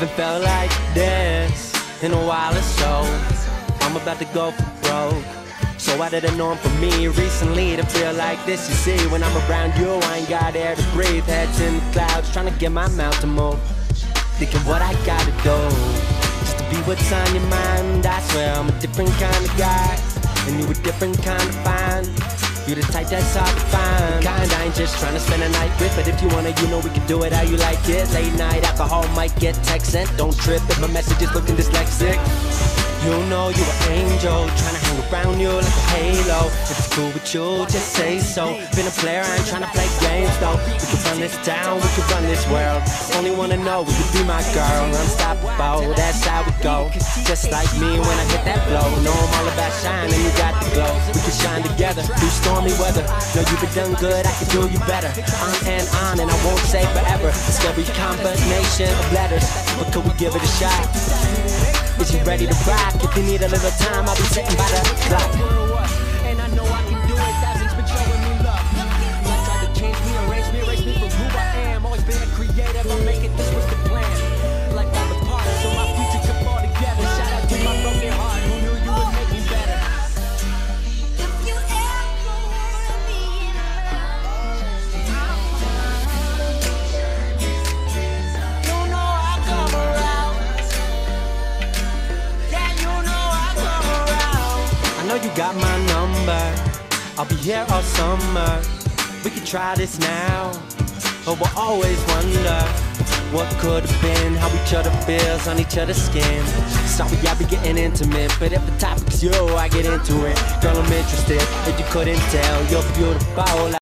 haven't felt like this in a while or so. I'm about to go for broke, so out of the norm for me recently to feel like this. You see, when I'm around you, I ain't got air to breathe. Heads in the clouds, trying to get my mouth to move, thinking what I gotta do just to be what's on your mind. I swear I'm a different kind of guy, and you a different kind of fine. You the type that's hard to find, kind I ain't just trying to spend a night with. But if you wanna, you know we can do it how you like it. Late night alcohol might get text sent. Don't trip if my message is looking dyslexic. You know you an angel, trying to hang around you like a halo. If it's cool with you, just say so. Been a player, I ain't trying to play games though. We can run this town, we can run this world. Only wanna know, will you be my girl? Unstoppable, that's how we go. Just like me when I hit that blow. Know I'm all about shine and you got the glow. We can shine together through stormy weather. Know you've been done good, I can do you better. On and I won't say forever. A scary combination of letters, but could we give it a shot? Is you ready to rock? If you need a little time, I'll be sitting by the clock. And I know I can do it, Dazzle's been showing me love. Not trying to change me, erase me from who I am. Always been a creative, I make it, this was the plan. Like all the parts, so my future could fall together. Shout out to my broken heart, who knew you would make me better. If you ever wanna be in love, You know I come around. Yeah, you know I come around. I know you got my number, I'll be here all summer. We can try this now, but we'll always wonder what could have been, how each other feels on each other's skin. Sorry I be getting intimate, but if the topic's you, I get into it. Girl, I'm interested, if you couldn't tell, you're beautiful.